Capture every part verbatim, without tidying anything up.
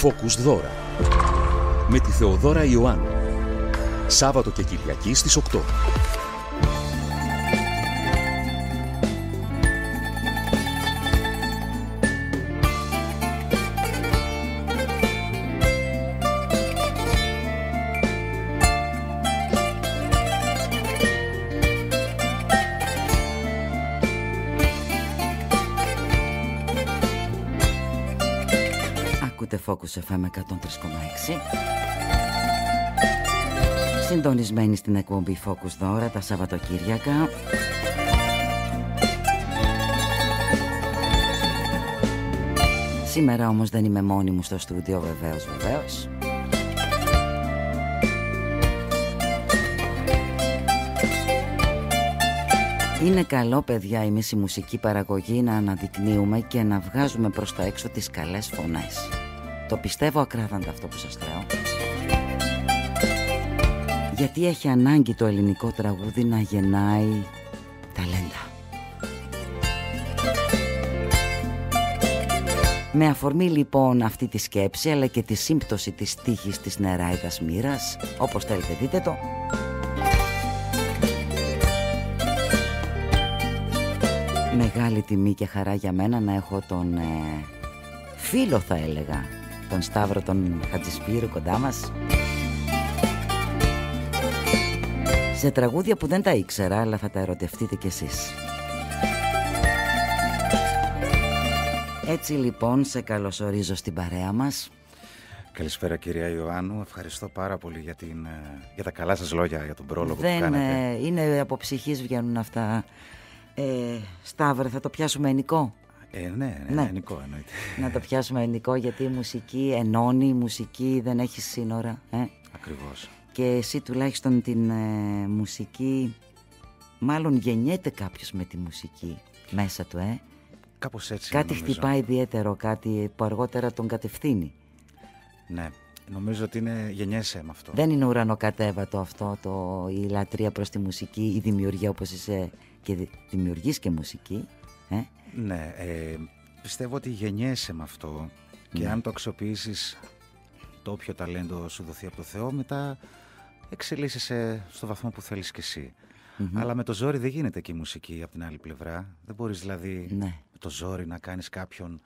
Focus Δώρα με τη Θεοδώρα Ιωάννου. Σάββατο και Κυριακή στις οκτώ. Focus εφ εμ εκατόν τρία κόμμα έξι. Συντονισμένοι στην εκπομπή Focus Δώρα τα Σαββατοκύριακα. Σήμερα όμως δεν είμαι μόνη μου στο στούντιο, βεβαίως, βεβαίως. Είναι καλό, παιδιά, εμείς η μουσική παραγωγή να αναδεικνύουμε και να βγάζουμε προς τα έξω τις καλές φωνές. Το πιστεύω ακράδαντα αυτό που σας λέω. Γιατί έχει ανάγκη το ελληνικό τραγούδι να γεννάει ταλέντα. Με αφορμή λοιπόν αυτή τη σκέψη, αλλά και τη σύμπτωση της τύχης της νεράιδας μοίρας, όπως θέλετε δείτε το, μεγάλη τιμή και χαρά για μένα να έχω τον ε, φίλο, θα έλεγα, τον Σταύρο τον Χατζησπύρου κοντά μας, σε τραγούδια που δεν τα ήξερα, αλλά θα τα ερωτευτείτε κι εσείς. Έτσι λοιπόν σε καλωσορίζω στην παρέα μας. Καλησπέρα κυρία Ιωάννου, ευχαριστώ πάρα πολύ για, την, για τα καλά σας λόγια, για τον πρόλογο δεν, που κάνετε. Ε, είναι από ψυχής βγαίνουν αυτά. ε, Σταύρε, θα το πιάσουμε ενικό? Ε, ναι, ναι, ναι, ενικό εννοείται. Να το πιάσουμε ενικό, γιατί η μουσική ενώνει, η μουσική δεν έχει σύνορα, ε? Ακριβώς. Και εσύ τουλάχιστον την ε, μουσική, μάλλον γεννιέται κάποιος με τη μουσική μέσα του, ε? Κάπως έτσι. Κάτι νομίζω. χτυπάει ιδιαίτερο, κάτι που αργότερα τον κατευθύνει. Ναι, νομίζω ότι είναι γεννιέσαι με αυτό. Δεν είναι ουρανοκατέβατο αυτό, το, η λατρεία προς τη μουσική, η δημιουργία, όπως είσαι και δημιουργείς και μουσική, ε? Ναι, ε, πιστεύω ότι γεννιέσαι με αυτό, και ναι, αν το αξιοποιήσεις, το όποιο ταλέντο σου δοθεί από το Θεό, μετά εξελίσσεσαι στο βαθμό που θέλεις κι εσύ. Mm-hmm. Αλλά με το ζόρι δεν γίνεται και η μουσική από την άλλη πλευρά. Δεν μπορείς δηλαδή ναι, με το ζόρι να κάνεις κάποιον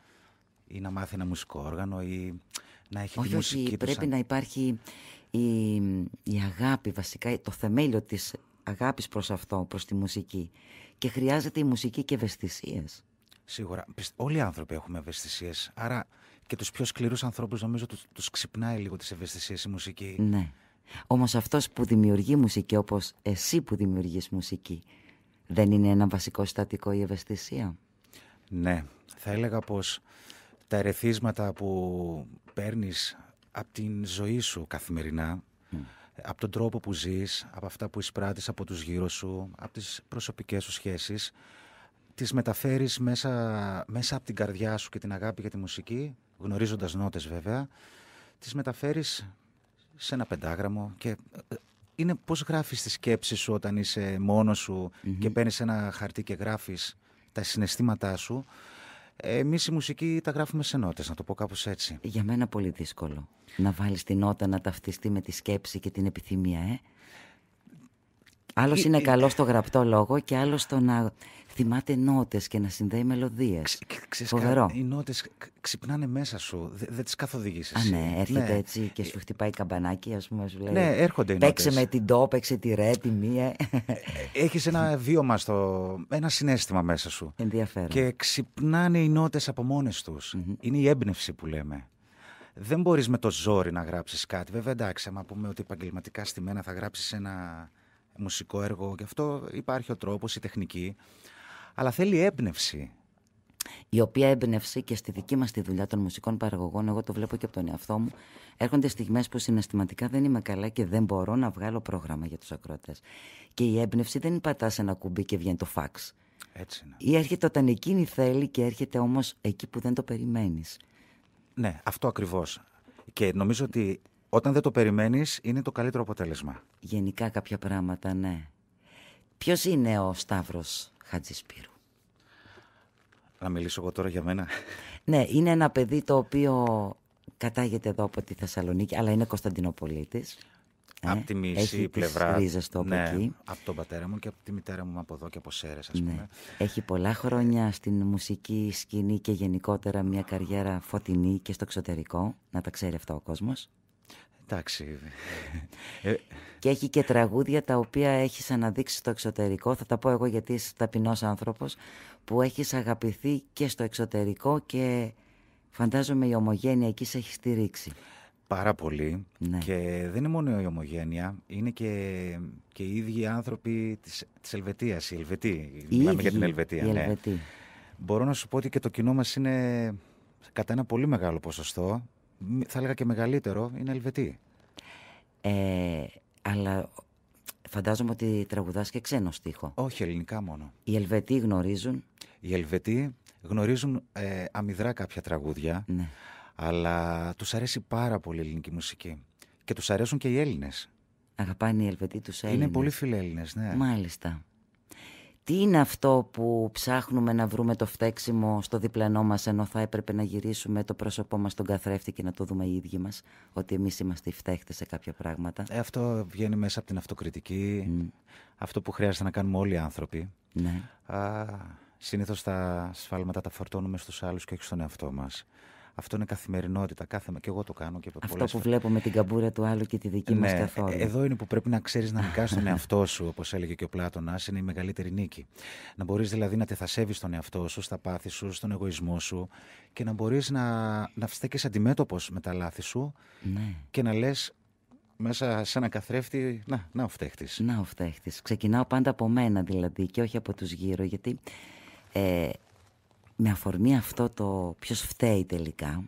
ή να μάθει ένα μουσικό όργανο ή να έχει όχι, τη μουσική όχι, του. Πρέπει σαν... να υπάρχει η, η αγάπη, βασικά το θεμέλιο της αγάπης προς αυτό, προς τη μουσική. Και χρειάζεται η μουσική και ευαισθησίες. Σίγουρα. Όλοι οι άνθρωποι έχουμε ευαισθησίες. Άρα και τους πιο σκληρούς ανθρώπους νομίζω τους, τους ξυπνάει λίγο τις ευαισθησίες η μουσική. Ναι. Όμως αυτός που δημιουργεί μουσική, όπως εσύ που δημιουργείς μουσική, δεν είναι ένα βασικό συστατικό η ευαισθησία? Ναι. Θα έλεγα πως τα ερεθίσματα που παίρνεις από την ζωή σου καθημερινά, mm. από τον τρόπο που ζεις, από αυτά που εισπράττεις από τους γύρω σου, από τις προσωπικές σου σχέσεις, τις μεταφέρεις μέσα, μέσα από την καρδιά σου και την αγάπη για τη μουσική, γνωρίζοντας νότες βέβαια, τις μεταφέρεις σε ένα πεντάγραμμο και είναι πώς γράφεις τη σκέψη σου όταν είσαι μόνος σου mm-hmm. και παίρνεις ένα χαρτί και γράφεις τα συναισθήματά σου. Εμείς η μουσική τα γράφουμε σε νότες, να το πω κάπως έτσι. Για μένα πολύ δύσκολο να βάλεις τη νότα να ταυτιστεί με τη σκέψη και την επιθυμία, ε. Άλλος είναι καλό στο γραπτό λόγο και άλλος στο να θυμάται νότες και να συνδέει μελωδίες. Φοβερό. Οι νότες ξυπνάνε μέσα σου, δεν δε τις καθοδηγήσεις. Α, ναι, έρχεται ναι. έτσι και σου χτυπάει καμπανάκι, ας πούμε, σου λέει. Ναι, έρχονται οι παίξε νότες. με την ντο, παίξε τη ρε, τη μία. Έχεις ένα βίωμα, στο, ένα συναίσθημα μέσα σου. Ενδιαφέρον. Και ξυπνάνε οι νότες από μόνες τους. Mm-hmm. Είναι η έμπνευση που λέμε. Δεν μπορείς με το ζόρι να γράψεις κάτι. Βέβαια, εντάξει, άμα πούμε ότι επαγγελματικά στημένα θα γράψεις ένα μουσικό έργο, γι' αυτό υπάρχει ο τρόπος, η τεχνική, αλλά θέλει έμπνευση. Η οποία έμπνευση και στη δική μας τη δουλειά των μουσικών παραγωγών, εγώ το βλέπω και από τον εαυτό μου, έρχονται στιγμές που συναισθηματικά δεν είμαι καλά και δεν μπορώ να βγάλω πρόγραμμα για τους ακροατές. Και η έμπνευση δεν πατάς ένα κουμπί και βγαίνει το φαξ. Έτσι είναι. Ή έρχεται όταν εκείνη θέλει και έρχεται όμως εκεί που δεν το περιμένεις. Ναι, αυτό ακριβώς. Και νομίζω ότι όταν δεν το περιμένεις είναι το καλύτερο αποτέλεσμα. Γενικά κάποια πράγματα, ναι. Ποιος είναι ο Σταύρος Χατζησπύρου? Να μιλήσω εγώ τώρα για μένα. Ναι, είναι ένα παιδί το οποίο κατάγεται εδώ από τη Θεσσαλονίκη, αλλά είναι Κωνσταντινοπολίτης. Από τη μισή έχει πλευρά. Τις ρίζες του από ναι, εκεί. από τον πατέρα μου και από τη μητέρα μου από εδώ και από Σέρρες, ας Ναι. πούμε. Έχει πολλά χρόνια στην μουσική σκηνή και γενικότερα μια καριέρα φωτεινή και στο εξωτερικό. Να τα ξέρει αυτό ο κόσμος. Εντάξει. Και έχει και τραγούδια τα οποία έχεις αναδείξει στο εξωτερικό. Θα τα πω εγώ γιατί είσαι ταπεινός άνθρωπος, που έχεις αγαπηθεί και στο εξωτερικό και φαντάζομαι η Ομογένεια εκεί σε έχει στηρίξει. Πάρα πολύ. Ναι. Και δεν είναι μόνο η Ομογένεια, είναι και, και οι ίδιοι άνθρωποι της, της Ελβετίας, οι Ελβετοί. Μιλάμε για την Ελβετία. Οι ναι. Ελβετοί. Μπορώ να σου πω ότι και το κοινό μας είναι κατά ένα πολύ μεγάλο ποσοστό, θα έλεγα και μεγαλύτερο, είναι Ελβετοί. Ε, αλλά φαντάζομαι ότι τραγουδάς και ξένο στίχο. Όχι, ελληνικά μόνο. Οι Ελβετοί γνωρίζουν. Οι Ελβετοί γνωρίζουν ε, αμυδρά κάποια τραγούδια, Ναι. αλλά τους αρέσει πάρα πολύ η ελληνική μουσική. Και τους αρέσουν και οι Έλληνες. Αγαπάνε οι Ελβετοί τους Έλληνες. Είναι πολύ φιλέλληνες, ναι. Μάλιστα. Τι είναι αυτό που ψάχνουμε να βρούμε το φταίξιμο στο διπλανό μας, ενώ θα έπρεπε να γυρίσουμε το πρόσωπό μας στον καθρέφτη και να το δούμε οι ίδιοι μας, ότι εμείς είμαστε οι φταίχτες σε κάποια πράγματα. Ε, αυτό βγαίνει μέσα από την αυτοκριτική, Mm. αυτό που χρειάζεται να κάνουμε όλοι οι άνθρωποι. Ναι. Α, συνήθως τα σφάλματα τα φορτώνουμε στους άλλους και όχι στον εαυτό μας. Αυτό είναι καθημερινότητα, κάθε... και εγώ το κάνω. Και Αυτό πολλές που φορές. βλέπουμε την καμπούρα του άλλου και τη δική μας Ναι, καθόλου. εδώ είναι που πρέπει να ξέρεις να νικάς τον εαυτό σου, όπως έλεγε και ο Πλάτωνας, είναι η μεγαλύτερη νίκη. Να μπορείς δηλαδή να τεθασεύεις τον εαυτό σου, στα πάθη σου, στον εγωισμό σου και να μπορείς να, να στέκεις αντιμέτωπος με τα λάθη σου Ναι. και να λες μέσα σε ένα καθρέφτη, να, να ο φταίχτης. Να ο φταίχτης. Ξεκινάω πάντα από μένα δηλαδή και όχι από τους γύρω, γιατί ε, με αφορμή αυτό το ποιος φταίει τελικά,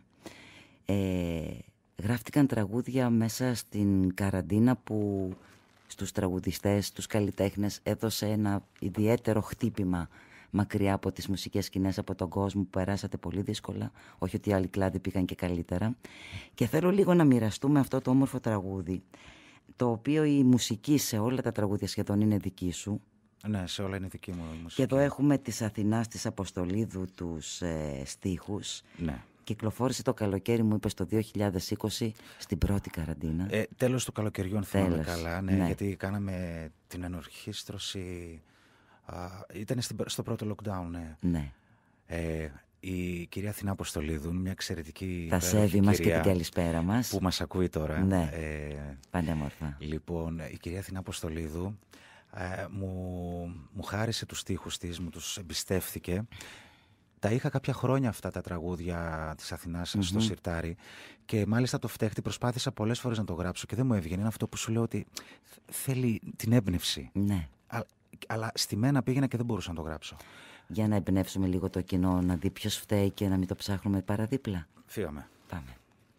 ε, γράφτηκαν τραγούδια μέσα στην καραντίνα που στους τραγουδιστές, τους καλλιτέχνες έδωσε ένα ιδιαίτερο χτύπημα μακριά από τις μουσικές σκηνές, από τον κόσμο που περάσατε πολύ δύσκολα, όχι ότι άλλοι κλάδοι πήγαν και καλύτερα. Και θέλω λίγο να μοιραστούμε αυτό το όμορφο τραγούδι, το οποίο η μουσική σε όλα τα τραγούδια σχεδόν είναι δική σου. Ναι, σε όλα είναι δική μου η μουσική. Και εδώ έχουμε της Αθηνάς, της Αποστολίδου, τους ε, στίχους. Ναι. Κυκλοφόρησε το καλοκαίρι, μου είπες, το δύο χιλιάδες είκοσι στην πρώτη καραντίνα. Ε, τέλος του καλοκαιριού, θυμάμαι Τέλος, καλά, ναι, ναι. γιατί κάναμε την ενορχήστρωση, α, ήταν στο πρώτο lockdown, ναι. Ναι. Ε, η κυρία Αθηνά Αποστολίδου, μια εξαιρετική Τα σέβη μας και κυρία την καλησπέρα μας. που μας ακούει τώρα. Ναι. Ε, Πανέμορφα. λοιπόν, η κυρία Αθηνά Αποστολίδου ε, μου, μου χάρισε τους στίχους της, μου τους εμπιστεύθηκε. Τα είχα κάποια χρόνια αυτά τα τραγούδια της Αθηνάς mm-hmm. στο σιρτάρι και μάλιστα το φταίχτη προσπάθησα πολλές φορές να το γράψω και δεν μου έβγαινε. Είναι αυτό που σου λέω ότι θέλει την έμπνευση. Ναι. Α, αλλά στη μένα πήγαινα και δεν μπορούσα να το γράψω. Για να εμπνεύσουμε λίγο το κοινό, να δει ποιος φταίει και να μην το ψάχνουμε παραδίπλα. Φύγαμε. Πάμε.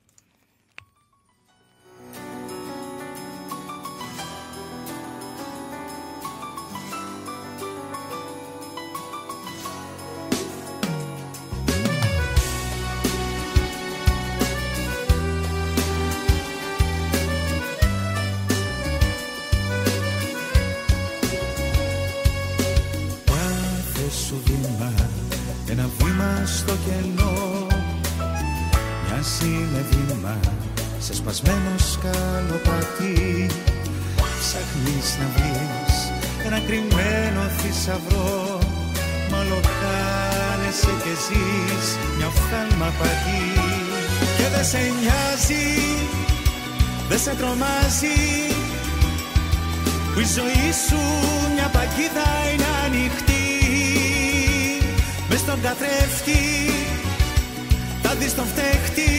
Ένα βήμα στο κενό μοιάζει με βήμα σε σπασμένο σκαλοπατί. Ψάχνεις να βρεις ένα κρυμμένο θησαυρό, μα όλο χάνεσαι κι ζεις μια οφθαλμαπατή. Και δεν σε νοιάζει, δεν σε τρομάζει που η ζωή σου μια παγίδα είναι ανοιχτή. Μες στον καθρέφτη θα δεις τον φταίχτη.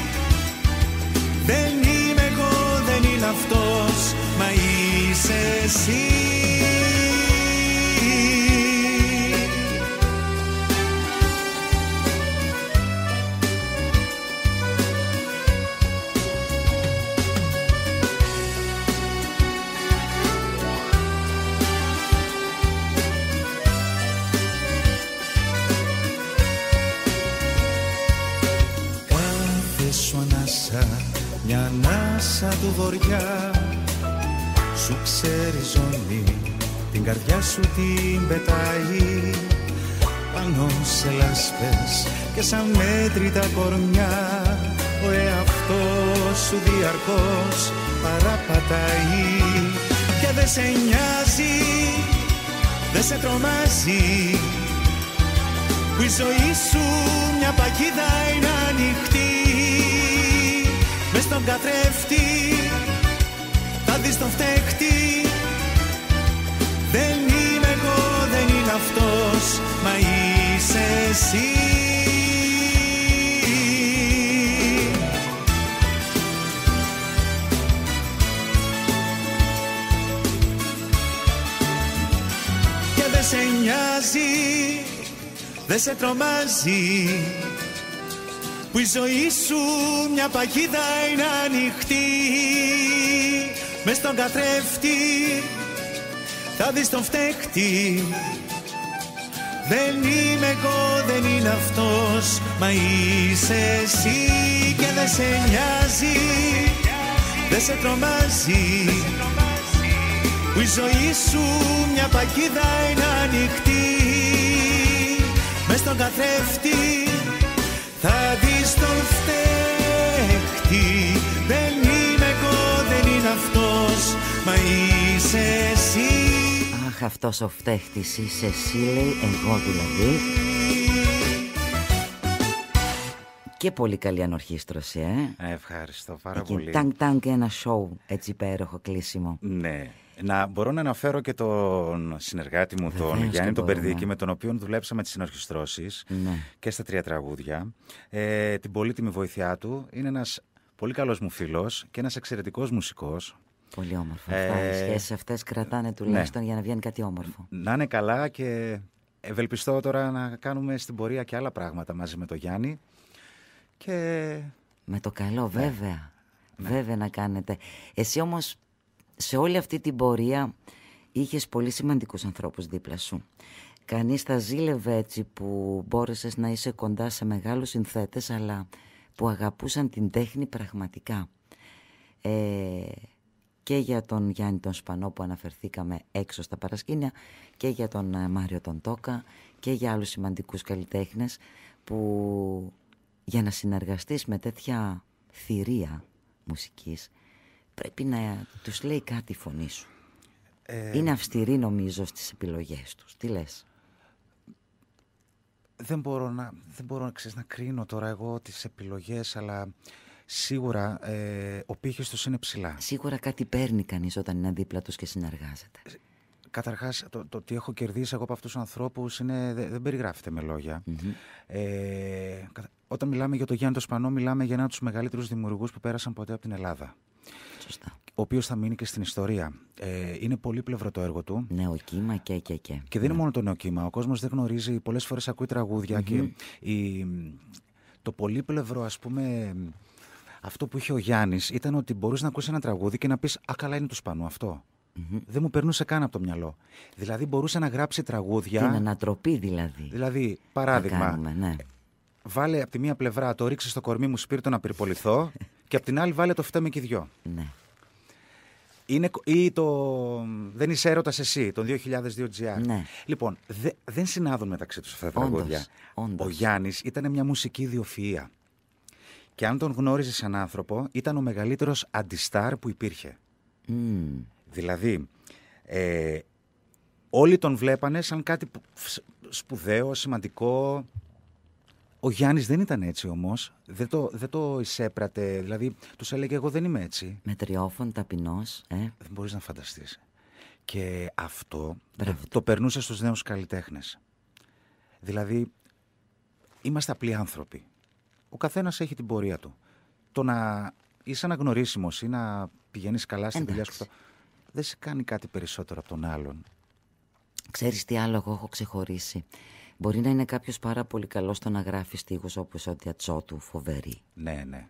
Δεν είμαι εγώ, δεν είναι αυτός, μα είσαι εσύ. Μια ανάσα του βοριά σου ξέρει ζώνη, την καρδιά σου την πετάει πάνω σε λάσπες και σαν μέτρητα κορμιά ο εαυτός σου διαρκώς παραπατάει. Και δεν σε νοιάζει, δεν σε τρομάζει που η ζωή σου μια παγίδα είναι ανοιχτή. Μες στον καθρέφτη θα δεις τον φταίχτη. Δεν είμαι εγώ, δεν είναι αυτός, μα είσαι εσύ. Και δεν σε νοιάζει, δεν σε τρομάζει που η ζωή σου μια παγίδα είναι ανοιχτή. Μες στον καθρέφτη θα δεις τον φταίχτη. Δεν είμαι εγώ, δεν είναι αυτός, μα είσαι εσύ. Και δεν σε νοιάζει, δεν σε τρομάζει που η ζωή σου μια παγίδα είναι ανοιχτή. Μες στον καθρέφτη θα δεις τον φταίχτη. Δεν είμαι εγώ, δεν είναι αυτός, μα είσαι εσύ. Αχ, αυτός ο φταίχτης είσαι εσύ, λέει, εγώ δηλαδή. Και πολύ καλή ανορχήστρωση, ε. Ευχαριστώ πάρα Εκεί, πολύ. τάγκ τάγκ, ένα σοου, έτσι υπέροχο κλείσιμο. Ναι. Να μπορώ να αναφέρω και τον συνεργάτη μου, Βεβαίως τον Γιάννη και τον μπορούμε. Περδίκη, με τον οποίο δουλέψαμε τις συνορχιστρώσεις Ναι. και στα τρία τραγούδια. Ε, την πολύτιμη βοήθειά του. Είναι ένας πολύ καλός μου φίλος και ένας εξαιρετικός μουσικός. Πολύ όμορφο. Ε, Αυτά, οι σχέσεις αυτές κρατάνε τουλάχιστον για να βγαίνει κάτι όμορφο. Να είναι καλά και ευελπιστώ τώρα να κάνουμε στην πορεία και άλλα πράγματα μαζί με τον Γιάννη. Και Με το καλό, βέβαια. Βέβαια να κάνετε. Εσύ όμως σε όλη αυτή την πορεία είχες πολύ σημαντικούς ανθρώπους δίπλα σου. Κανείς θα ζήλευε έτσι που μπόρεσες να είσαι κοντά σε μεγάλους συνθέτες, αλλά που αγαπούσαν την τέχνη πραγματικά. Ε, και για τον Γιάννη τον Σπανό που αναφερθήκαμε έξω στα παρασκήνια, και για τον ε, Μάριο τον Τόκα, και για άλλους σημαντικούς καλλιτέχνες που για να συνεργαστείς με τέτοια θηρία μουσικής πρέπει να τους λέει κάτι η φωνή σου. ε, Είναι αυστηρή νομίζω στις επιλογές τους. Τι λες? δεν μπορώ να, δεν μπορώ να, ξέρεις, να κρίνω τώρα εγώ τις επιλογές, αλλά σίγουρα ε, ο πύχης τους είναι ψηλά. Σίγουρα κάτι παίρνει κανείς όταν είναι δίπλα τους και συνεργάζεται. Καταρχάς, το, το τι έχω κερδίσει εγώ από αυτούς τους ανθρώπους είναι, δεν, δεν περιγράφεται με λόγια. Mm-hmm. Ε, όταν μιλάμε για τον Γιάννη τον Σπανό, μιλάμε για έναν από τους μεγαλύτερους δημιουργούς που πέρασαν ποτέ από την Ελλάδα. Σωστά. Ο οποίος θα μείνει και στην ιστορία. Ε, είναι πολύπλευρο το έργο του. Νέο κύμα και και και. Και δεν είναι μόνο το νέο κύμα. Ο κόσμος δεν γνωρίζει, πολλές φορές ακούει τραγούδια, mm-hmm. και η, το πολύπλευρο, ας πούμε, αυτό που είχε ο Γιάννης ήταν ότι μπορείς να ακούσεις ένα τραγούδι και να πεις «Α, καλά, είναι του Σπανού αυτό». Mm-hmm. Δεν μου περνούσε καν από το μυαλό. Δηλαδή μπορούσε να γράψει τραγούδια. Την ανατροπή δηλαδή. Δηλαδή, παράδειγμα, κάνουμε, ναι. Βάλε από τη μία πλευρά το «Ρίξε στο κορμί μου σπίρτο να πυρποληθώ» και από την άλλη βάλε το «Φταίμε κι δυο». Ναι. Είναι, ή το «Δεν είσαι έρωτας εσύ», τον δύο χιλιάδες δύο τζι αρ. Ναι. Λοιπόν, δε, δεν συνάδουν μεταξύ τους αυτά τα Όντως, τραγούδια. όντως. Ο Γιάννης ήταν μια μουσική ιδιοφυΐα. Και αν τον γνώριζε σαν άνθρωπο, ήταν ο μεγαλύτερος αντιστάρ που υπήρχε. Mm. Δηλαδή, ε, όλοι τον βλέπανε σαν κάτι σπουδαίο, σημαντικό. Ο Γιάννης δεν ήταν έτσι όμως. Δεν το, δεν το εισέπρατε. Δηλαδή, τους έλεγε εγώ δεν είμαι έτσι. Μετριόφων, ταπεινός. Ε. Δεν μπορείς να φανταστείς. Και αυτό Μπράβο. το περνούσε στους νέους καλλιτέχνες. Δηλαδή, είμαστε απλοί άνθρωποι. Ο καθένας έχει την πορεία του. Το να είσαι αναγνωρίσιμος ή να πηγαίνεις καλά στη δουλειά σου, δεν σε κάνει κάτι περισσότερο από τον άλλον. Ξέρεις τι άλλο εγώ έχω ξεχωρίσει? Μπορεί να είναι κάποιος πάρα πολύ καλός στο να γράφει στίχους όπως ο Τιατσότου, φοβερή. Ναι, ναι.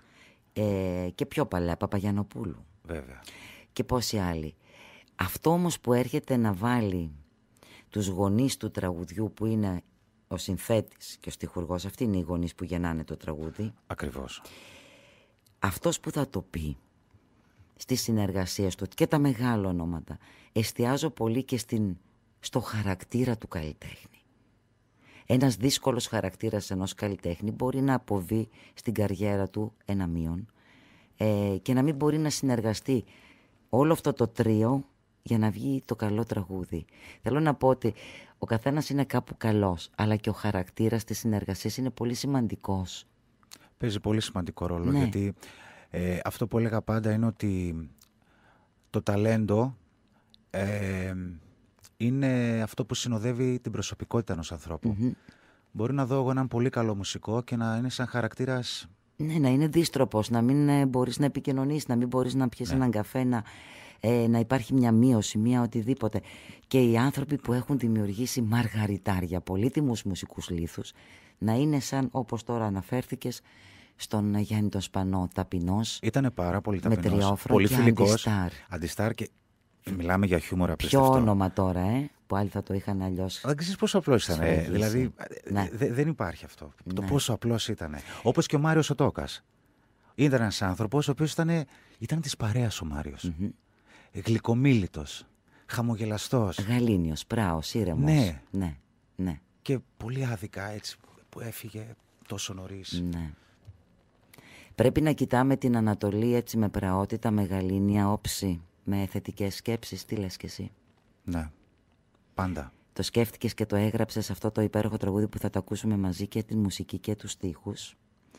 Ε, και πιο παλιά, Παπαγιαννοπούλου. Βέβαια. Και πόσοι άλλοι. Αυτό όμως που έρχεται να βάλει τους γονείς του τραγουδιού που είναι ο συνθέτης και ο στιχουργός, αυτοί είναι οι γονείς που γεννάνε το τραγούδι. Ακριβώς. Αυτός που θα το πει στις συνεργασίες του και τα μεγάλα ονόματα, εστιάζω πολύ και στην, στο χαρακτήρα του καλλιτέχνη. ένας δύσκολος χαρακτήρας ενός καλλιτέχνη μπορεί να αποβεί στην καριέρα του ένα μείον ε, και να μην μπορεί να συνεργαστεί όλο αυτό το τρίο για να βγει το καλό τραγούδι. Θέλω να πω ότι ο καθένας είναι κάπου καλός, αλλά και ο χαρακτήρας της συνεργασίας είναι πολύ σημαντικός. Παίζει πολύ σημαντικό ρόλο, ναι. γιατί ε, αυτό που έλεγα πάντα είναι ότι το ταλέντο ε, είναι αυτό που συνοδεύει την προσωπικότητα ενός ανθρώπου. Mm-hmm. Μπορεί να δω εγώ έναν πολύ καλό μουσικό και να είναι σαν χαρακτήρας... Ναι, να είναι δίστροπος, να μην ε, μπορείς να επικοινωνήσεις, να μην μπορείς να πιεις ναι. έναν καφέ, να, ε, να υπάρχει μια μείωση, μια οτιδήποτε. Και οι άνθρωποι που έχουν δημιουργήσει μαργαριτάρια, πολύτιμους μουσικούς λίθους, να είναι σαν, όπως τώρα αναφέρθηκες, στον Γιάννη τον Σπανό, ταπεινός. Ήτανε πάρα πολύ ταπεινός, τριόφρο πολύ και φιλικός. Αντιστάρ. Αντιστάρ και μιλάμε για χιούμορ απίστευτο. Ποιο όνομα τώρα, ε, που άλλοι θα το είχαν αλλιώς. Δεν ξέρεις πόσο απλός ήταν. Ε, δηλαδή ναι. δε, δεν υπάρχει αυτό. Ναι. Το πόσο απλός ήταν. Όπως και ο Μάριος ο Τόκας. Ήταν ένας άνθρωπος ο οποίος ήταν, ήταν της παρέας ο Μάριος. Mm-hmm. Γλυκομίλητος, χαμογελαστός. Γαλήνιος, πράος, ήρεμος. Ναι. ναι, ναι. Και πολύ άδικα έτσι που έφυγε τόσο νωρίς. Ναι. Πρέπει να κοιτάμε την Ανατολή έτσι με πραότητα, με γαλήνια όψη, με θετικές σκέψεις. Τι λες κι εσύ? Ναι, πάντα. Το σκέφτηκες και το έγραψες αυτό το υπέροχο τραγούδι που θα το ακούσουμε μαζί, και την μουσική και τους στίχους.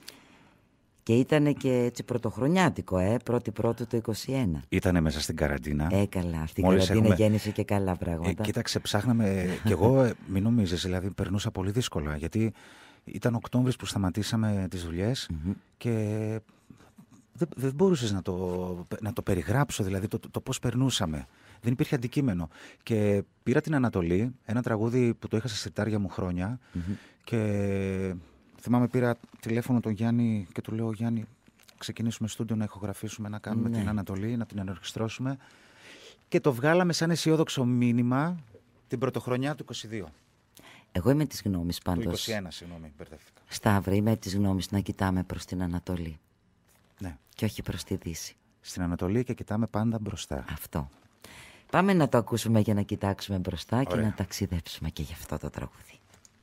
Και ήτανε και έτσι πρωτοχρονιάτικο, ε, πρώτη πρώτου το είκοσι ένα. Ήτανε μέσα στην καραντίνα. Ε, καλά, στην καραντίνα έχουμε... γέννησε και καλά πράγματα. Ε, κοίταξε, ψάχναμε, κι εγώ, ε, μην νομίζεις, δηλαδή περνούσα πολύ δύσκολα, γιατί ήταν Οκτώβρης που σταματήσαμε τις δουλειές mm-hmm. και δεν, δεν μπορούσες να το, να το περιγράψω, δηλαδή το, το, το πώς περνούσαμε. Δεν υπήρχε αντικείμενο. Και πήρα την Ανατολή, ένα τραγούδι που το είχα στα σιρτάρια μου χρόνια mm-hmm. και θυμάμαι πήρα τηλέφωνο τον Γιάννη και του λέω: Γιάννη, ξεκινήσουμε στούντιο να ηχογραφήσουμε, να κάνουμε ναι. την Ανατολή, να την ενορχιστρώσουμε. Και το βγάλαμε σαν αισιόδοξο μήνυμα την πρωτοχρονιά του είκοσι δύο. Εγώ είμαι της γνώμης πάντως. Του είκοσι ένα, συγγνώμη, μπερδεύτηκα. Σταύρη, είμαι της γνώμης να κοιτάμε προς την Ανατολή. Ναι. Και όχι προς τη Δύση. Στην Ανατολή και κοιτάμε πάντα μπροστά. Αυτό. Πάμε να το ακούσουμε για να κοιτάξουμε μπροστά. Ωραία. Και να ταξιδέψουμε και γι' αυτό το τραγούδι.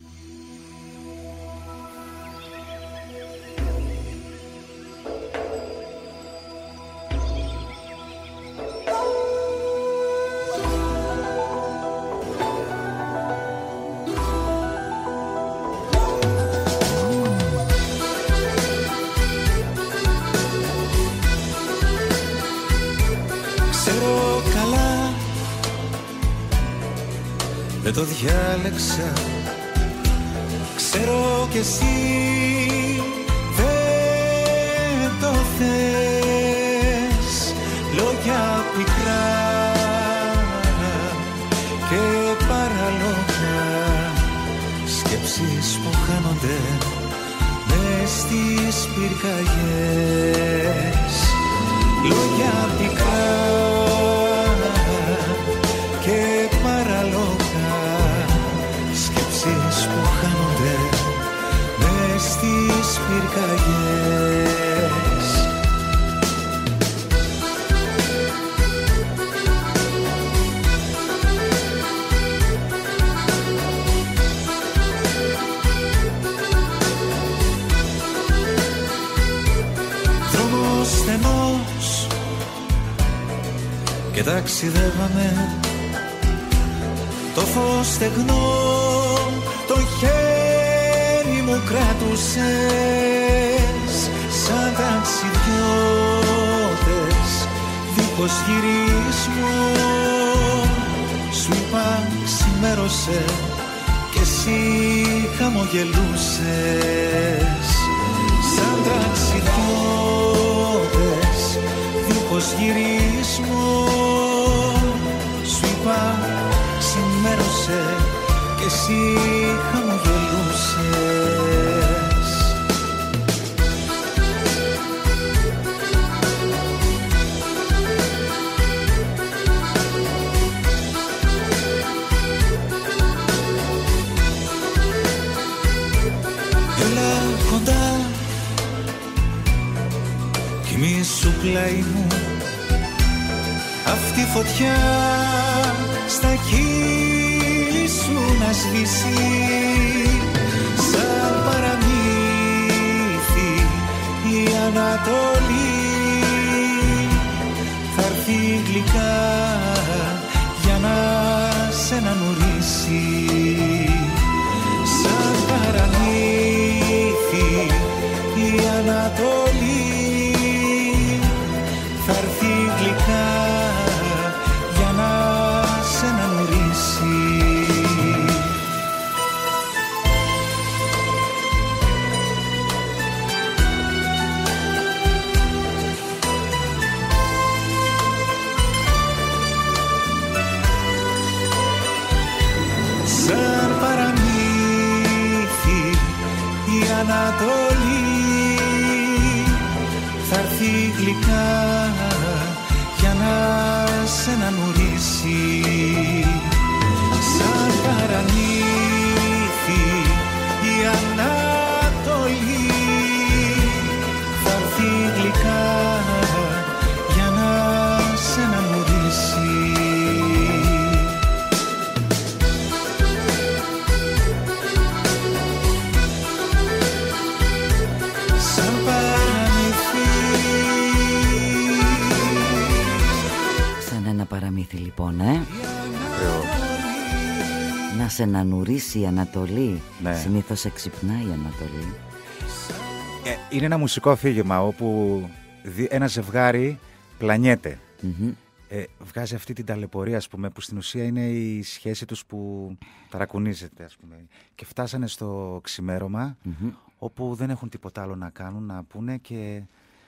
Δεν το διάλεξα, ξέρω κι εσύ δεν το θες. Λόγια πικρά και παραλόγια, σκέψεις που χάνονται μες στις πυρκαγιές. Λόγια πικρά και παραλόγια, που χάνονται μες στις πυρκαγιές. Δρόμος στενός και ταξιδεύαμε, το φως στεγνό το χέρι μου κράτουσες, σαν ταξιδιώτες δίχως γυρισμό. Σου είπα ξημέρωσε κι εσύ χαμογελούσες, σαν ταξιδιώτες δίχως γυρισμό. Σου είπα ξημέρωσε κι εσύ χαμογελούσες. Έλα κοντά, κοιμήσου πλάι μου, αυτή φωτιά στα χείλη σου να σβήσει. Ανατολή θα έρθει γλυκά για να σε ανανουρίσει. Σαν παραμύθι η Ανατολή θα έρθει γλυκά για να σε ανανουρίσει. Σαν παραμύθι η Ανατολή θα έρθει γλυκά για να σε ανανουρίσει. Σαν παραμύθι η Ανατολή θα έρθει γλυκά για να σε ανανουρίσει. Παραμύθι λοιπόν, ε. Να σε ανανουρίσει η Ανατολή. Ναι. Συνήθως εξυπνάει η Ανατολή. Ε, είναι ένα μουσικό αφήγημα όπου ένα ζευγάρι πλανιέται. Mm-hmm. Ε, βγάζει αυτή την ταλαιπωρία, ας πούμε, που στην ουσία είναι η σχέση τους που ταρακουνίζεται, ας πούμε. Και φτάσανε στο ξημέρωμα, mm-hmm. όπου δεν έχουν τίποτα άλλο να κάνουν, να πούνε και...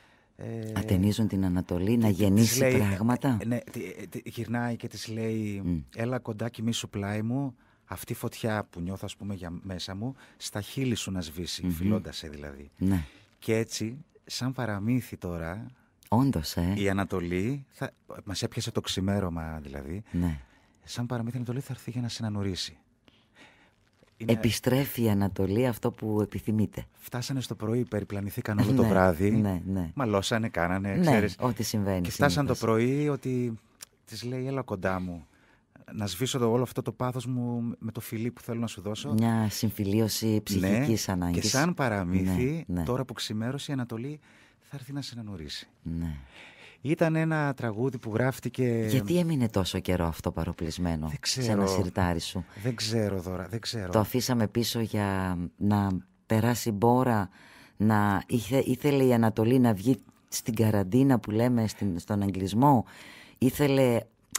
Ε, ατενίζουν την Ανατολή να γεννήσει λέει, πράγματα. Ναι, γυρνάει και της λέει mm. έλα κοντά κοιμήσου πλάι μου, αυτή η φωτιά που νιώθω, ας πούμε, για μέσα μου, στα χείλη σου να σβήσει, mm-hmm. φιλώντας σε δηλαδή. Ναι. Και έτσι, σαν παραμύθι τώρα, όντως, ε. η Ανατολή, θα, μας έπιασε το ξημέρωμα δηλαδή, ναι. σαν παραμύθι η Ανατολή θα έρθει για να σε ανανουρίσει. Είναι... Επιστρέφει η Ανατολή αυτό που επιθυμείτε. Φτάσανε στο πρωί, περιπλανηθήκαν όλο το βράδυ. Ναι, ναι. Μαλώσανε, κάνανε, ναι, ξέρεις. Ό,τι συμβαίνει. Και φτάσαν το πρωί ότι της λέει έλα κοντά μου. Να σβήσω το, όλο αυτό το πάθος μου με το φιλί που θέλω να σου δώσω. Μια συμφιλίωση ψυχικής ναι, ανάγκης. Και σαν παραμύθι, ναι, ναι. τώρα που ξημέρωσε η Ανατολή θα έρθει να σε ανανουρίσει. Ναι. Ήταν ένα τραγούδι που γράφτηκε... Γιατί έμεινε τόσο καιρό αυτό παροπλισμένο σε ένα σιρτάρι σου? Δεν ξέρω Δώρα, δεν ξέρω. Το αφήσαμε πίσω για να περάσει μπόρα, να ήθε, ήθελε η Ανατολή να βγει στην καραντίνα που λέμε στην, στον αγγλισμό. Ήθελε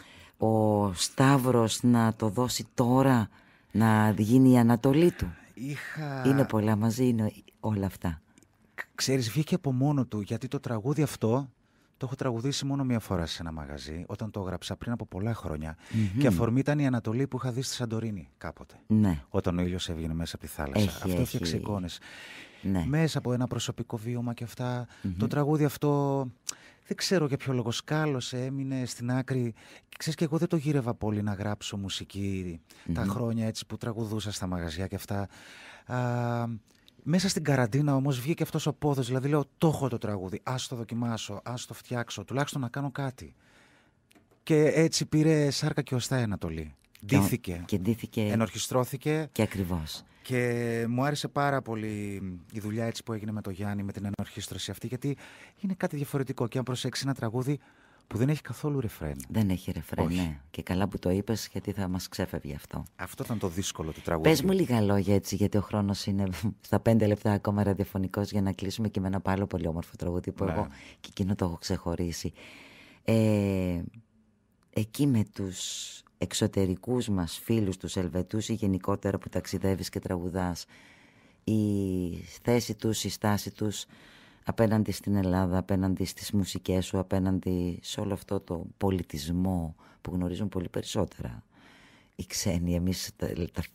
ο Σταύρος να το δώσει τώρα, να γίνει η Ανατολή του. Είχα... Είναι πολλά μαζί, είναι όλα αυτά. Ξέρεις, βγήκε από μόνο του, γιατί το τραγούδι αυτό... Το έχω τραγουδήσει μόνο μία φορά σε ένα μαγαζί, όταν το έγραψα πριν από πολλά χρόνια. Mm-hmm. Και αφορμή ήταν η Ανατολή που είχα δει στη Σαντορίνη κάποτε. Ναι. Όταν ο ήλιος έβγαινε μέσα από τη θάλασσα. Έχει, αυτό έφτιαξε εικόνες. Ναι. Μέσα από ένα προσωπικό βίωμα και αυτά. Mm-hmm. Το τραγούδι αυτό δεν ξέρω για ποιο λόγο σκάλωσε, έμεινε στην άκρη. Και ξέρεις, και εγώ δεν το γύρευα πολύ να γράψω μουσική mm-hmm. τα χρόνια έτσι που τραγουδούσα στα μαγαζιά και αυτά. Α, Μέσα στην καραντίνα όμως βγήκε αυτός ο πόθος, δηλαδή λέω το έχω το τραγούδι, ας το δοκιμάσω, ας το φτιάξω, τουλάχιστον να κάνω κάτι. Και έτσι πήρε σάρκα και οστά η Ανατολή. Ντύθηκε, και ντύθηκε, ενορχιστρώθηκε. Και ακριβώς. Και μου άρεσε πάρα πολύ η δουλειά έτσι που έγινε με τον Γιάννη, με την ενορχίστρωση αυτή, γιατί είναι κάτι διαφορετικό. Και αν προσέξει ένα τραγούδι που δεν έχει καθόλου ρεφρέν. Δεν έχει ρεφρέν, ναι. Και καλά που το είπες, γιατί θα μας ξέφευγε αυτό. Αυτό ήταν το δύσκολο του τραγούδι. Πες μου λίγα λόγια έτσι, γιατί ο χρόνος είναι στα πέντε λεπτά ακόμα ραδιοφωνικός, για να κλείσουμε και με ένα άλλο πολύ όμορφο τραγούδι που ναι. εγώ και εκείνο το έχω ξεχωρίσει. Ε, εκεί με τους εξωτερικούς μας φίλους, τους Ελβετούς ή γενικότερα που ταξιδεύεις και τραγουδάς, η θέση τους, η στάση τους απέναντι στην Ελλάδα, απέναντι στις μουσικές σου, απέναντι σε όλο αυτό το πολιτισμό που γνωρίζουν πολύ περισσότερα οι ξένοι. Εμείς τα, τα,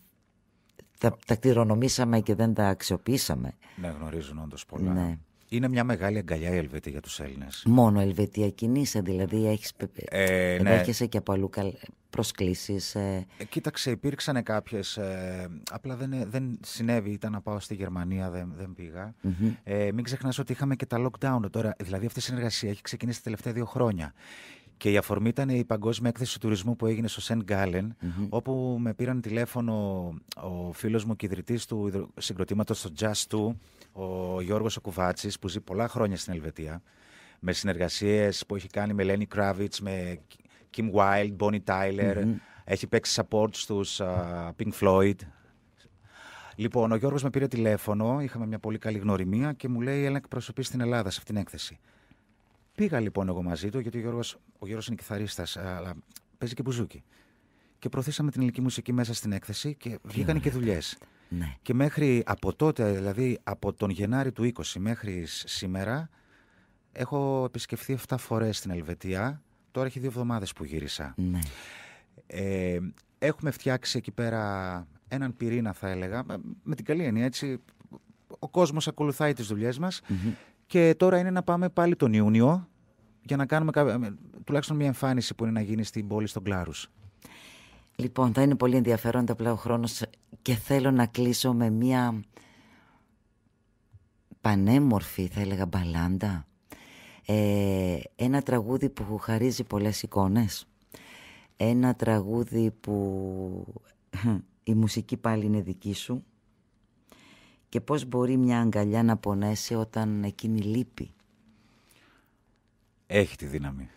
τα, τα κληρονομήσαμε και δεν τα αξιοποιήσαμε. Ναι, γνωρίζουν όντως πολλά. Ναι. Είναι μια μεγάλη αγκαλιά η Ελβετία για τους Έλληνες. Μόνο Ελβετία κινείσαι, δηλαδή έχεις ε, ναι. δέχεσαι και από αλλού προσκλήσεις. Ε... Ε, κοίταξε, υπήρξαν κάποιες, ε, απλά δεν, δεν συνέβη, ήταν να πάω στη Γερμανία, δεν, δεν πήγα. Mm-hmm. Ε, μην ξεχνάς ότι είχαμε και τα lockdown τώρα, δηλαδή αυτή η συνεργασία έχει ξεκινήσει τα τελευταία δύο χρόνια. Και η αφορμή ήταν η παγκόσμια έκθεση του τουρισμού που έγινε στο Σεντ Γκάλεν, mm-hmm. όπου με πήραν τηλέφωνο ο φίλος μου και ιδρυτής του συγκροτήματος στο Jazz του, ο Γιώργος ο Κουβάτσης, που ζει πολλά χρόνια στην Ελβετία, με συνεργασίες που έχει κάνει με Lenny Kravitz, με Kim Wilde, Bonnie Tyler, mm-hmm. έχει παίξει support στους uh, Pink Floyd. Λοιπόν, ο Γιώργος με πήρε τηλέφωνο, είχαμε μια πολύ καλή γνωριμία και μου λέει: έλα να εκπροσωπείς στην Ελλάδα σε αυτήν την έκθεση. Πήγα λοιπόν εγώ μαζί του, γιατί ο Γιώργος, ο Γιώργος είναι κιθαρίστας, αλλά παίζει και μπουζούκι. Και προωθήσαμε την ελληνική μουσική μέσα στην έκθεση και βγήκαν και δουλειές. Ναι. Και μέχρι από τότε, δηλαδή από τον Γενάρη του είκοσι μέχρι σήμερα, έχω επισκεφθεί επτά φορές στην Ελβετία. Τώρα έχει δύο εβδομάδες που γύρισα. Ναι. Ε, έχουμε φτιάξει εκεί πέρα έναν πυρήνα, θα έλεγα, με την καλή έννοια, έτσι. Ο κόσμος ακολουθάει τις δουλειές μας. Mm-hmm. Και τώρα είναι να πάμε πάλι τον Ιούνιο για να κάνουμε τουλάχιστον μια εμφάνιση που είναι να γίνει στην πόλη στον Κλάρους. Λοιπόν, θα είναι πολύ ενδιαφέροντα απλά ο χρόνος και θέλω να κλείσω με μια πανέμορφη, θα έλεγα, μπαλάντα. Ε, ένα τραγούδι που χαρίζει πολλές εικόνες. Ένα τραγούδι που η μουσική πάλι είναι δική σου. Και πώς μπορεί μια αγκαλιά να πονέσει όταν εκείνη λείπει. Έχει τη δύναμη.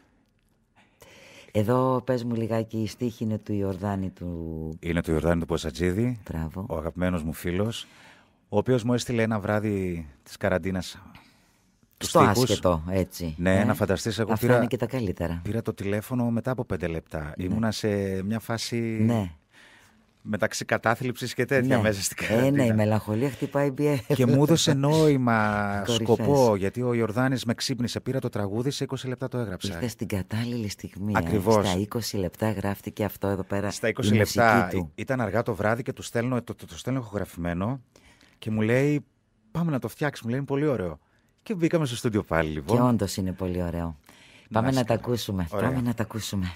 Εδώ πες μου λιγάκι, η στίχη είναι του Ιορδάνη του... Είναι του Ιορδάνη του Ποσατζίδη, Μπράβο. Ο αγαπημένος μου φίλος, ο οποίος μου έστειλε ένα βράδυ της καραντίνας. Στο άσχετο, έτσι. Ναι, ε? να φανταστείς, εγώ Αυτά πήρα, είναι και τα καλύτερα. Πήρα το τηλέφωνο μετά από πέντε λεπτά. Ναι. Ήμουνα σε μια φάση... Ναι. Μεταξύ κατάθλιψης και τέτοια, ναι, μέσα στην καραντίνα. Ε, ναι, η μελαγχολία χτυπάει μπιέ. Και μου έδωσε νόημα, σκοπό, γιατί ο Ιορδάνης με ξύπνησε. Πήρα το τραγούδι, σε είκοσι λεπτά το έγραψα. Ήρθε στην κατάλληλη στιγμή. Ακριβώς. Ε. Στα είκοσι λεπτά γράφτηκε αυτό εδώ πέρα. Στα είκοσι λεπτά ήταν αργά το βράδυ και του στέλνω, το, το, το στέλνω ηχογραφημένο και μου λέει: πάμε να το φτιάξουμε. Μου λέει: είναι πολύ ωραίο. Και μπήκαμε στο στούντιο πάλι, λοιπόν. Και όντως είναι πολύ ωραίο. Πάμε να, να τα ακούσουμε. Ωραία. Πάμε να τα ακούσουμε.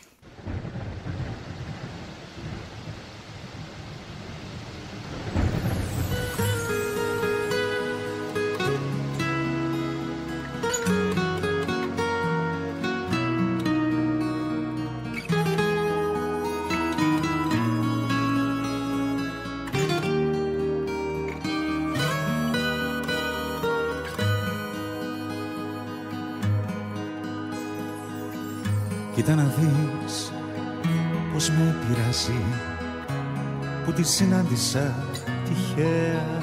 Κοίτα να δεις πως με πειράζει που τη συνάντησα τυχαία.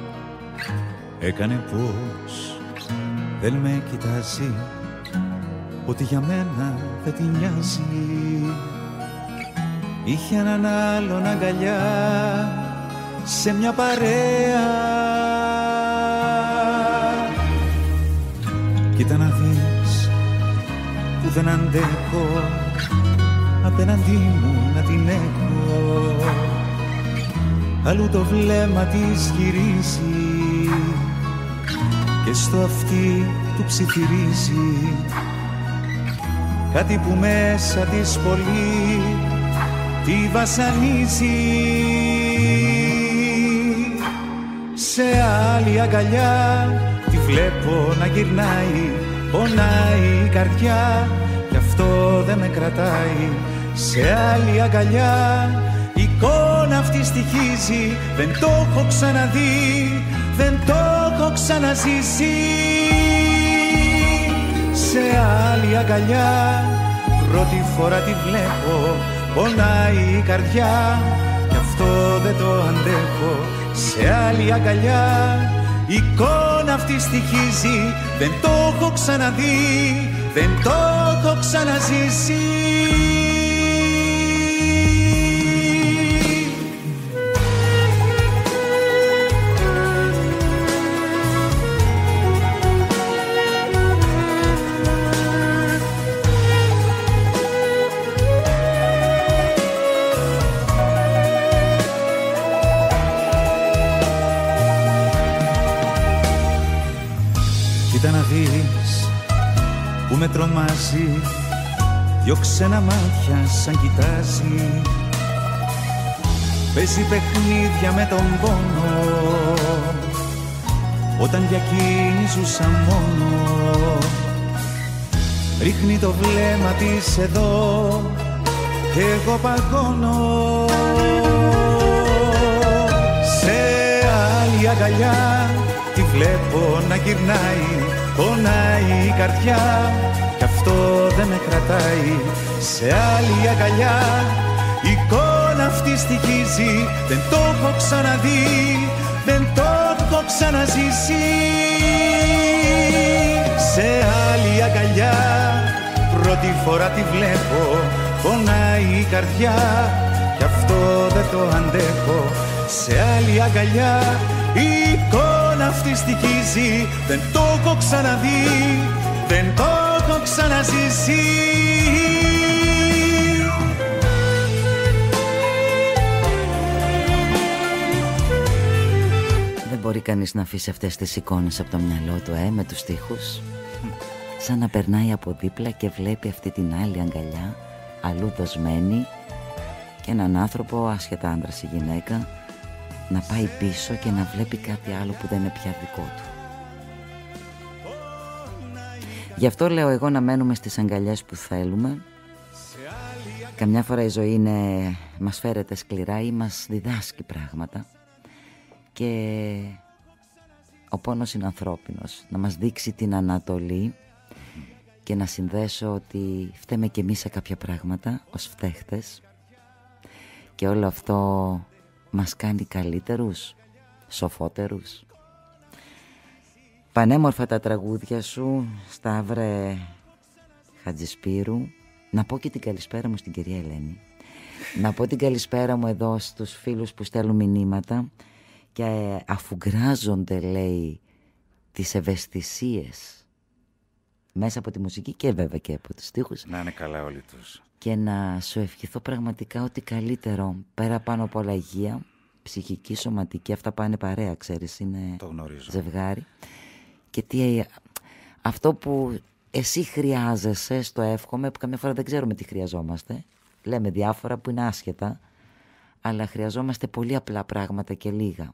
Έκανε πως δεν με κοιτάζει, ότι για μένα δεν τη νοιάζει. Είχε έναν άλλον αγκαλιά σε μια παρέα. Κοίτα να δεις που δεν αντέχω απέναντί μου να την έχω. Αλλού το βλέμμα της γυρίζει και στο αυτί του ψιθυρίζει κάτι που μέσα της πολύ τη βασανίζει. Σε άλλη αγκαλιά τη βλέπω να γυρνάει, πονάει η καρδιά κι αυτό δεν με κρατάει. Σε άλλη αγκαλιά η εικόνα αυτή στοιχίζει, δεν το έχω ξαναδεί, δεν το έχω ξαναζήσει. Σε άλλη αγκαλιά πρώτη φορά τη βλέπω, πονάει η καρδιά κι αυτό δεν το αντέχω. Σε άλλη αγκαλιά η εικόνα αυτή στοιχίζει, δεν το έχω ξαναδεί, δεν το έχω ξαναζήσει. Κοίτα να δεις που με τρομάζει, δυο ξένα μάτια σαν κοιτάζει. Παίζει παιχνίδια με τον πόνο, όταν για εκείνη ζούσα μόνο. Ρίχνει το βλέμμα της εδώ και εγώ παγώνω. Σε άλλη αγκαλιά τη βλέπω να γυρνάει, πονάει η καρδιά κι αυτό δεν με κρατάει. Σε άλλη αγκαλιά η εικόνα αυτή στοιχίζει, δεν το έχω ξαναδεί, δεν το έχω ξαναζήσει. Σε άλλη αγκαλιά πρώτη φορά τη βλέπω, πονάει η καρδιά κι αυτό δεν το αντέχω. Σε άλλη αγκαλιά η εικόνα αυτή στοιχίζει, δεν το έχω ξαναδεί, δεν το έχω ξαναζήσει. Δεν μπορεί κανείς να αφήσει αυτές τις εικόνες από το μυαλό του, ε, με τους στίχους. Σαν να περνάει από δίπλα και βλέπει αυτή την άλλη αγκαλιά, αλλού δοσμένη, και έναν άνθρωπο, άσχετα άντρας ή γυναίκα, να πάει πίσω και να βλέπει κάτι άλλο που δεν είναι πια δικό του. Γι' αυτό λέω εγώ να μένουμε στις αγκαλιές που θέλουμε. Καμιά φορά η ζωή είναι, μας φέρεται σκληρά ή μας διδάσκει πράγματα, και ο πόνος είναι ανθρώπινος. Να μας δείξει την Ανατολή και να συνδέσω ότι φταίμε και εμείς σε κάποια πράγματα ως φταίχτες, και όλο αυτό μας κάνει καλύτερους, σοφότερους. Πανέμορφα τα τραγούδια σου, Σταύρε Χατζησπύρου. Να πω και την καλησπέρα μου στην κυρία Ελένη. Να πω την καλησπέρα μου εδώ στους φίλους που στέλνουν μηνύματα και αφουγκράζονται, λέει, τις ευαισθησίες μέσα από τη μουσική και βέβαια και από τους στίχους. Να είναι καλά όλοι τους. Και να σου ευχηθώ πραγματικά ότι καλύτερο, πέρα πάνω από όλα υγεία, ψυχική, σωματική, αυτά πάνε παρέα, ξέρεις, είναι ζευγάρι. Και τι, αυτό που εσύ χρειάζεσαι, στο εύχομαι, που καμιά φορά δεν ξέρουμε τι χρειαζόμαστε. Λέμε διάφορα που είναι άσχετα, αλλά χρειαζόμαστε πολύ απλά πράγματα και λίγα.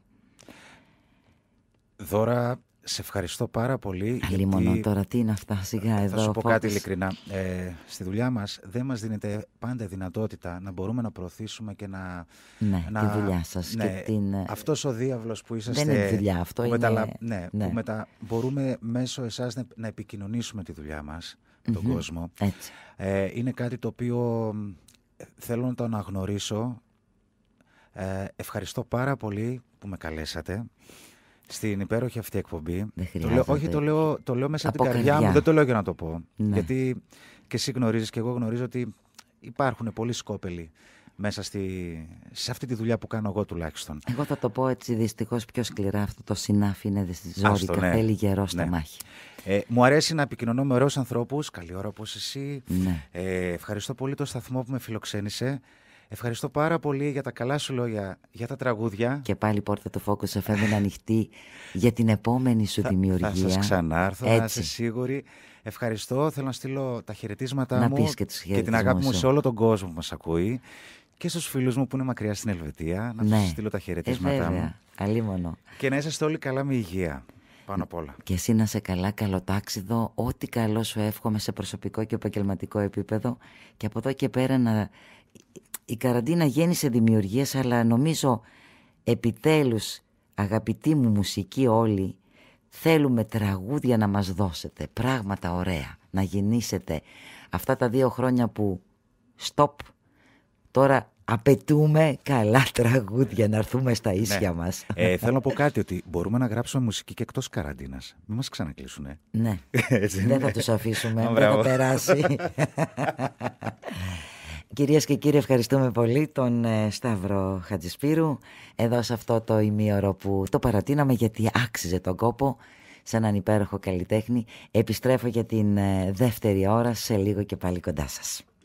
Δώρα, σε ευχαριστώ πάρα πολύ. Αλλήμωνο γιατί... τώρα, τι είναι αυτά, σιγά θα εδώ. Θα σου πω φόβος. κάτι ειλικρινά. Ε, στη δουλειά μας δεν μας δίνεται πάντα δυνατότητα να μπορούμε να προωθήσουμε και να... Ναι, να, τη δουλειά σας. Ναι, και την... αυτός ο διάβλος που είσαστε... Δεν είναι δουλειά, αυτό είναι... Μεταλα... Ναι, ναι. Που μετα... μπορούμε μέσω εσάς να, να επικοινωνήσουμε τη δουλειά μας, mm-hmm. τον κόσμο. Έτσι. Ε, είναι κάτι το οποίο θέλω να το αναγνωρίσω. Ε, ευχαριστώ πάρα πολύ που με καλέσατε στην υπέροχη αυτή εκπομπή. Το λέω, όχι, το λέω, το λέω μέσα από την καρδιά μου, δεν το λέω για να το πω. Ναι. Γιατί και εσύ γνωρίζεις και εγώ γνωρίζω ότι υπάρχουν πολλοί σκόπελοι μέσα στη, σε αυτή τη δουλειά που κάνω εγώ τουλάχιστον. Εγώ θα το πω έτσι δυστυχώς πιο σκληρά, αυτό το συνάφι είναι ζώρικα, ναι. Θέλει γερό στα ναι. μάχη. Ε, μου αρέσει να επικοινωνώ με ωραίους ανθρώπους, καλή ώρα όπως εσύ. Ναι. Ε, ευχαριστώ πολύ το σταθμό που με φιλοξένησε. Ευχαριστώ πάρα πολύ για τα καλά σου λόγια, για τα τραγούδια. Και πάλι η πόρτα του Focus εφ εμ είναι ανοιχτή για την επόμενη σου θα, δημιουργία. Θα σας ξανάρθω, έτσι. Να είσαι σίγουρη. Ευχαριστώ. Θέλω να στείλω τα χαιρετίσματά να μου και, και την αγάπη μου σε όλο τον κόσμο που μας ακούει. Και στους φίλους μου που είναι μακριά στην Ελβετία. Να ναι. σας στείλω τα χαιρετίσματά ε, μου. Αλίμονο. Και να είσαστε όλοι καλά με υγεία. Πάνω απ' όλα. Και εσύ να είσαι καλά, καλοτάξιδο. Ό,τι καλό σου εύχομαι σε προσωπικό και επαγγελματικό επίπεδο. Και από εδώ και πέρα να... Η καραντίνα γέννησε δημιουργίες, αλλά νομίζω επιτέλους, αγαπητοί μου μουσικοί όλοι, θέλουμε τραγούδια να μας δώσετε, πράγματα ωραία, να γεννήσετε. Αυτά τα δύο χρόνια που stop, τώρα απαιτούμε καλά τραγούδια να έρθουμε στα ίσια ναι. μας. Ε, θέλω να πω κάτι, ότι μπορούμε να γράψουμε μουσική και εκτός καραντίνας. Μην μας ξανακλείσουνε. Ναι, δεν θα τους αφήσουμε, δεν θα περάσει. Κυρίες και κύριοι, ευχαριστούμε πολύ τον ε, Σταύρο Χατζησπύρου εδώ σε αυτό το ημίωρο που το παρατείναμε γιατί άξιζε τον κόπο, σε έναν υπέροχο καλλιτέχνη. Επιστρέφω για την ε, δεύτερη ώρα σε λίγο και πάλι κοντά σας.